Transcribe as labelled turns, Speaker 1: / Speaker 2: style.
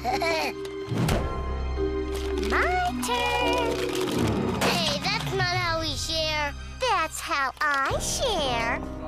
Speaker 1: My turn. Hey, that's not how we share. That's how I share.